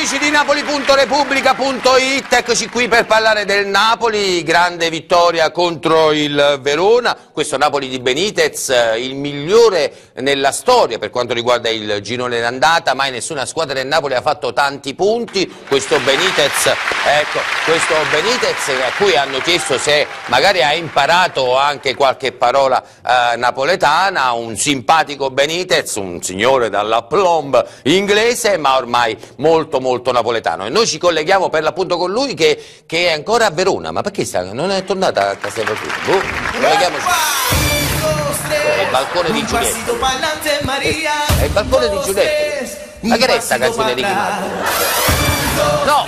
amici di Napoli.Repubblica.it, eccoci qui per parlare del Napoli, grande vittoria contro il Verona, questo Napoli di Benitez, il migliore nella storia per quanto riguarda il girone d'andata, mai nessuna squadra del Napoli ha fatto tanti punti, questo Benitez, ecco, questo Benitez a cui hanno chiesto se magari ha imparato anche qualche parola napoletana, un simpatico Benitez, un signore dalla plomb inglese, ma ormai molto napoletano, e noi ci colleghiamo per l'appunto con lui che è ancora a Verona. Ma perché non è tornata a Castelvetrino? Colleghiamoci. È il balcone di Giulietto. È il balcone di Giulietto. Ma che resta canzone di Ricky Martin? No!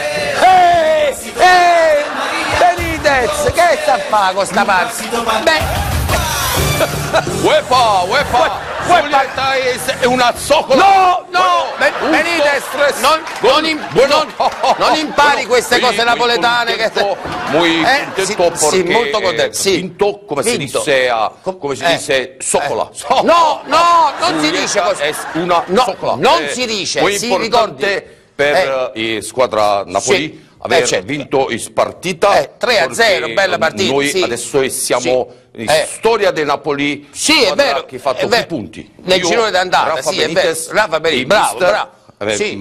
Benitez, che sta a fare con sta parte? Beh! Uepa! Giulietta è una zoccola! No! Benitez, non impari queste cose napoletane che... Muy contento sì, perché molto contento, sì. Vinto, come si dice, zoccola. No, non si dice così. È una zoccola. Non si dice, muy si importante per la squadra Napoli. Aver vinto in partita 3-0, bella partita. Noi sì. adesso siamo in storia del Napoli, sì, è vero, che ha fatto più punti nel girone d'andata, sì, è vero. Rafa Benitez, bravo. Sì.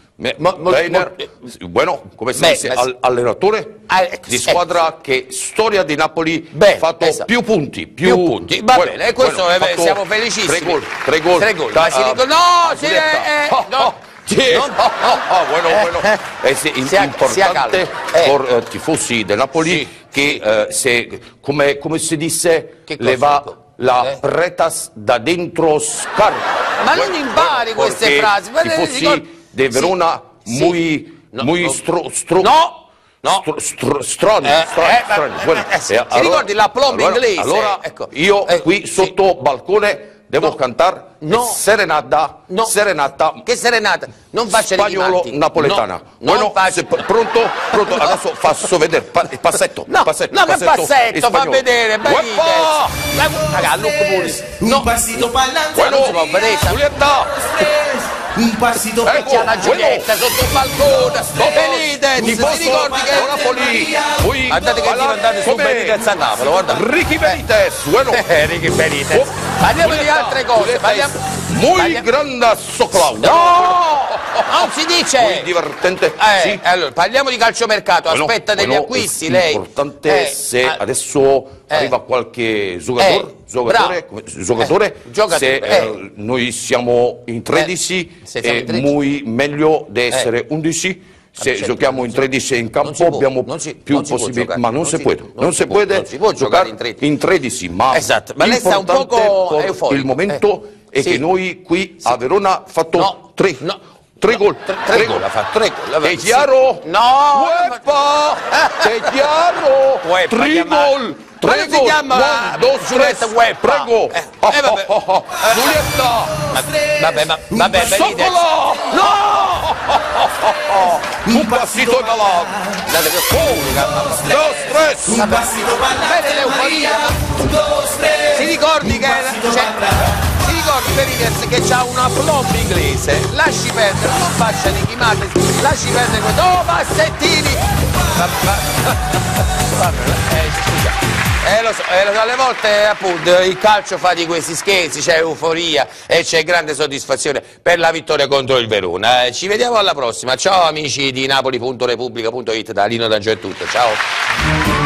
Bueno, come si dice, allenatore di squadra che storia di Napoli ha fatto più punti. Va bene, e questo siamo felicissimi. 3 gol. Ma si dicono, Bueno, è importante per tifosi del Napoli che come si dice, leva la pretas da dentro scarpa. Ma non impari queste frasi. Tifosi di Verona strani. Ti ricordi la plomb inglese? Allora io qui sotto balcone devo cantare serenata. Che serenata? Non faccia spagnolo napoletana. Bueno, pronto? Adesso faccio vedere il passetto. Che passetto fa vedere? Un pasito pa'lante. Non si può vedere. Giulietta. Un pasito c'è la Giulietta sotto il balcone. Benitez, ti ricordi che Napoli? Andate su Benitez a Napoli, guarda. Ricky Benitez, Ricky Benitez. Parliamo di altre cose. Muy grande soclaudo. No! Non si dice! Muy divertente. Sì. Allora, parliamo di calciomercato, aspetta degli acquisti lei. È importante se adesso arriva qualche giocatore, se noi siamo in 13 è meglio di essere 11. Se giochiamo in 13 in campo abbiamo più possibilità, ma non si può giocare in 13, ma lei sta un poco euforico. Il momento è che noi qui a Verona ha fatto 3 gol. È chiaro? No! È chiaro? 3 gol! Come si chiama? Giulietta prego! Giulietta! Vabbè, Benitez! No! Un passito dall'altro! Lo stress! Un pasito Bene l'euforia! Si ricordi Benitez che c'ha una plomb inglese, lasci perdere, non faccia Ricky Martin, lasci perdere questo, Passettini! Lo so, alle volte appunto il calcio fa di questi scherzi, c'è euforia e c'è grande soddisfazione per la vittoria contro il Verona. Ci vediamo alla prossima, ciao amici di Napoli.Repubblica.it, da Lino D'Angelo è tutto, ciao!